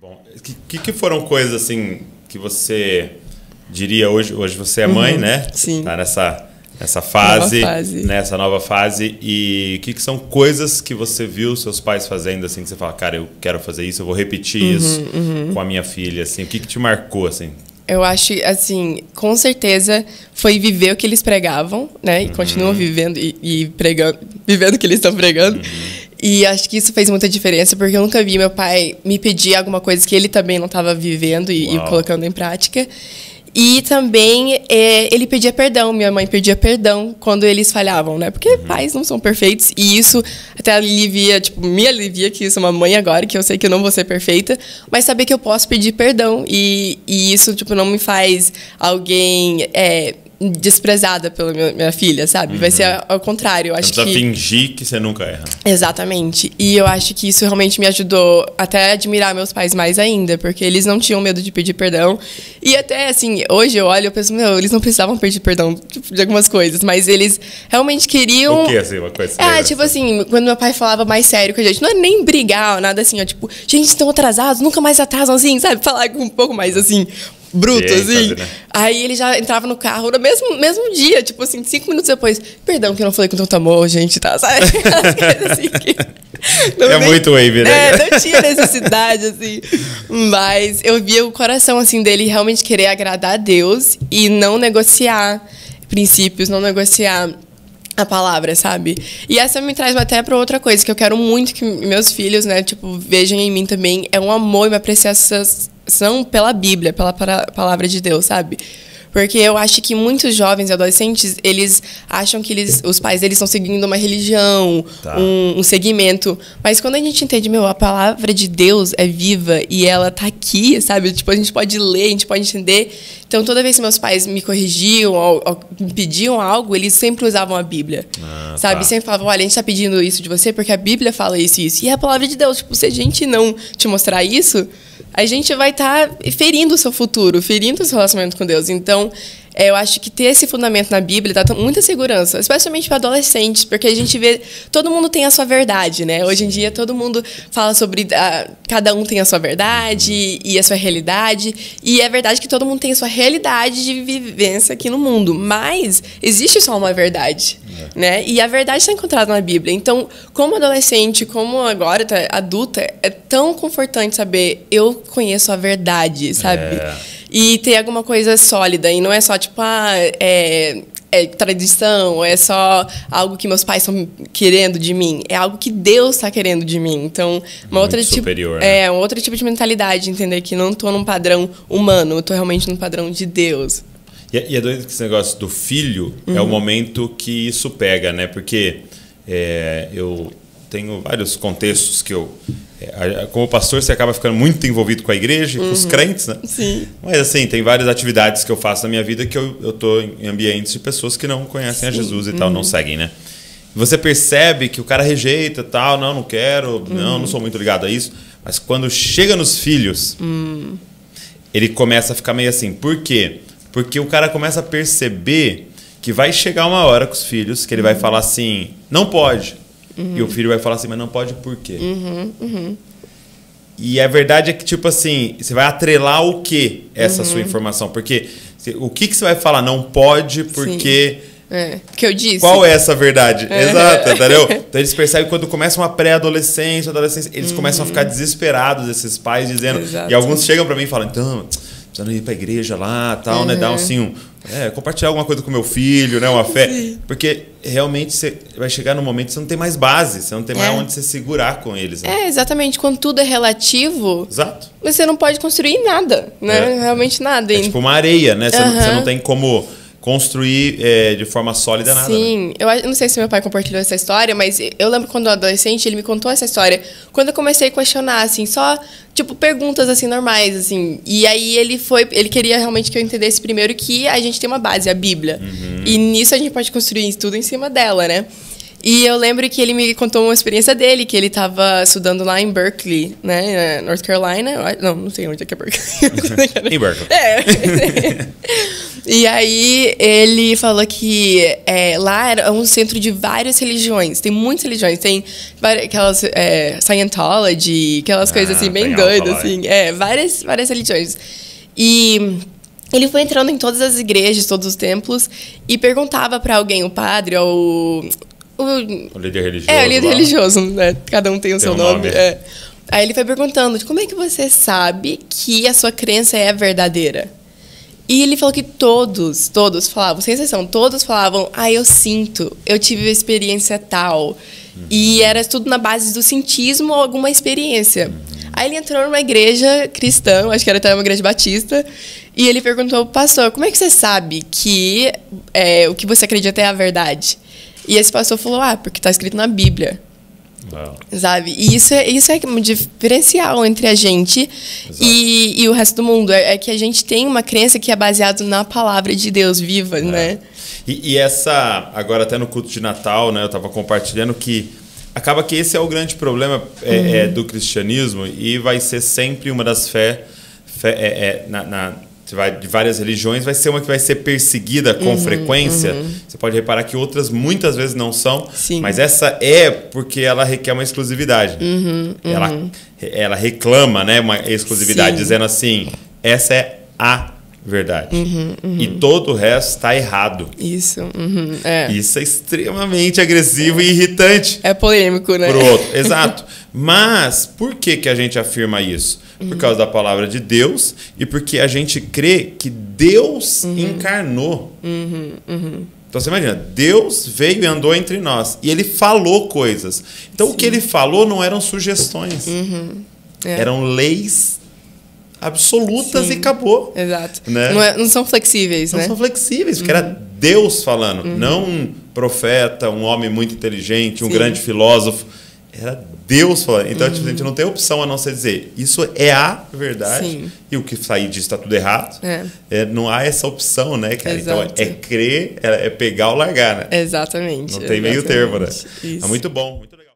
Bom, que foram coisas assim que você diria hoje você é mãe, né? Sim. Tá nessa fase, nessa nova fase. E o que são coisas que você viu seus pais fazendo assim que você fala, cara, eu quero fazer isso, eu vou repetir isso com a minha filha, assim. O que te marcou assim? Eu acho, assim, com certeza foi viver o que eles pregavam, né? E continuam vivendo e pregando, vivendo o que eles estão pregando. E acho que isso fez muita diferença, porque eu nunca vi meu pai me pedir alguma coisa que ele também não estava vivendo e colocando em prática. E também ele pedia perdão, minha mãe pedia perdão quando eles falhavam, né? Porque pais não são perfeitos e isso até alivia, tipo, me alivia que eu sou uma mãe agora, que eu sei que eu não vou ser perfeita, mas saber que eu posso pedir perdão e isso, tipo, não me faz alguém desprezada pela minha filha, sabe? Vai ser ao contrário. Eu acho que fingir que você nunca erra. Exatamente. E eu acho que isso realmente me ajudou até a admirar meus pais mais ainda, porque eles não tinham medo de pedir perdão. E até, assim, hoje eu olho e penso, eles não precisavam pedir perdão de algumas coisas, mas eles realmente queriam... O que, assim, uma coisa? Tipo assim, quando meu pai falava mais sério com a gente, não é nem brigar, nada assim, ó, tipo, gente, estão atrasados, nunca mais atrasam, assim, sabe? Falar um pouco mais, assim... bruto, assim. Né? Aí ele já entrava no carro no mesmo dia, tipo assim, 5 minutos depois. Perdão que eu não falei com tanto amor, gente, tá? Sabe? Assim, muito wave, né? Não tinha necessidade, assim. Mas eu via o coração, assim, dele realmente querer agradar a Deus e não negociar princípios, não negociar a palavra, sabe? E essa me traz até para outra coisa, que eu quero muito que meus filhos, né, tipo, vejam em mim também, é um amor e uma apreciação pela Bíblia, pela palavra de Deus, sabe? Porque eu acho que muitos jovens e adolescentes, eles acham que os pais deles estão seguindo uma religião, um segmento. Mas quando a gente entende, a palavra de Deus é viva e ela tá aqui, sabe? Tipo, a gente pode ler, a gente pode entender. Então, toda vez que meus pais me corrigiam ou me pediam algo, eles sempre usavam a Bíblia, sabe? Sempre falavam, olha, a gente tá pedindo isso de você porque a Bíblia fala isso e isso. E é a palavra de Deus. Tipo, se a gente não te mostrar isso, a gente vai estar ferindo o seu futuro, ferindo o seu relacionamento com Deus. Então, eu acho que ter esse fundamento na Bíblia dá muita segurança, especialmente para adolescentes, porque a gente vê, todo mundo tem a sua verdade, né? Hoje em dia, todo mundo fala sobre, cada um tem a sua verdade e a sua realidade, e é verdade que todo mundo tem a sua realidade de vivência aqui no mundo, mas existe só uma verdade, né? E a verdade está encontrada na Bíblia. Então, como adolescente, como agora adulta, é tão confortante saber, eu conheço a verdade, sabe? E ter alguma coisa sólida. E não é só, tipo, é tradição, é só algo que meus pais estão querendo de mim. É algo que Deus está querendo de mim. Então, superior, né? Um outro tipo de mentalidade, entender que não estou num padrão humano, eu estou realmente num padrão de Deus. E é doido que esse negócio do filho é o momento que isso pega, né? Porque eu tenho vários contextos que eu... como pastor, você acaba ficando muito envolvido com a igreja, com os crentes, né? Sim. Mas, assim, tem várias atividades que eu faço na minha vida que eu tô em ambientes de pessoas que não conhecem a Jesus e tal, não seguem, né? E você percebe que o cara rejeita, tal, não quero, não sou muito ligado a isso. Mas quando chega nos filhos, ele começa a ficar meio assim. Por quê? Porque o cara começa a perceber que vai chegar uma hora com os filhos que ele vai falar assim, não pode. E o filho vai falar assim, mas não pode por quê? E a verdade é que, tipo assim, você vai atrelar o quê? Essa sua informação. Porque o que você vai falar? Não pode porque... que eu disse. Qual é essa verdade? Exato, entendeu? Então eles percebem que quando começa uma pré-adolescência, adolescência, eles começam a ficar desesperados, esses pais, dizendo... Exato. E alguns chegam pra mim e falam, então, precisando ir pra igreja lá, tal, né? Dar assim, compartilhar alguma coisa com meu filho, né? Uma fé. Sim. Porque realmente você vai chegar num momento que você não tem mais base, você não tem mais onde você segurar com eles. Né? Exatamente. Quando tudo é relativo, exato. Você não pode construir nada, né? Realmente nada. É tipo uma areia, né? Você não tem como construir de forma sólida nada. Sim. Né? Eu não sei se meu pai compartilhou essa história, mas eu lembro quando eu era adolescente, ele me contou essa história. Quando eu comecei a questionar, assim, só... Tipo, perguntas, assim, normais, assim. E aí ele queria realmente que eu entendesse primeiro que a gente tem uma base, a Bíblia. E nisso a gente pode construir tudo em cima dela, né? E eu lembro que ele me contou uma experiência dele, que ele estava estudando lá em Berkeley, né? North Carolina. Não sei onde é que é Berkeley. Em Berkeley. E aí ele falou que lá era um centro de várias religiões. Tem muitas religiões. Tem aquelas Scientology, aquelas coisas assim, bem doidas. Assim. Várias religiões. E ele foi entrando em todas as igrejas, todos os templos, e perguntava para alguém, o padre, ou o líder religioso. O líder religioso, né? Cada um tem o seu nome. Aí ele foi perguntando, como é que você sabe que a sua crença é verdadeira? E ele falou que todos falavam, sem exceção, todos falavam, eu sinto, eu tive uma experiência tal. E era tudo na base do cientismo ou alguma experiência. Aí ele entrou numa igreja cristã, acho que era até uma igreja batista, e ele perguntou ao pastor, como é que você sabe que o que você acredita é a verdade? E esse pastor falou, porque está escrito na Bíblia. Wow. Sabe? E isso é um diferencial entre a gente e o resto do mundo. É que a gente tem uma crença que é baseada na palavra de Deus viva, né? E essa, agora até no culto de Natal, né, eu estava compartilhando que acaba que esse é o grande problema do cristianismo e vai ser sempre uma das de várias religiões, vai ser uma que vai ser perseguida com frequência. Você pode reparar que outras muitas vezes não são, mas essa porque ela requer uma exclusividade. Ela reclama, né, uma exclusividade, dizendo assim, essa é a verdade. E todo o resto está errado. Isso. Isso é extremamente agressivo e irritante. É polêmico, né? Pro outro. Exato. Mas por que a gente afirma isso? Por causa da palavra de Deus e porque a gente crê que Deus encarnou. Então você imagina, Deus veio e andou entre nós e ele falou coisas. Então o que ele falou não eram sugestões, eram leis absolutas e acabou. Exato. Né? Não são flexíveis, não né? Não são flexíveis, porque era Deus falando, não um profeta, um homem muito inteligente, um grande filósofo. Era Deus falando. Então a gente não tem opção a não ser dizer isso é a verdade e o que sair disso está tudo errado. Não há essa opção, né, cara? Exato. Então é crer, é pegar ou largar, né? Exatamente. Não tem meio termo, né? Isso. É muito bom, muito legal.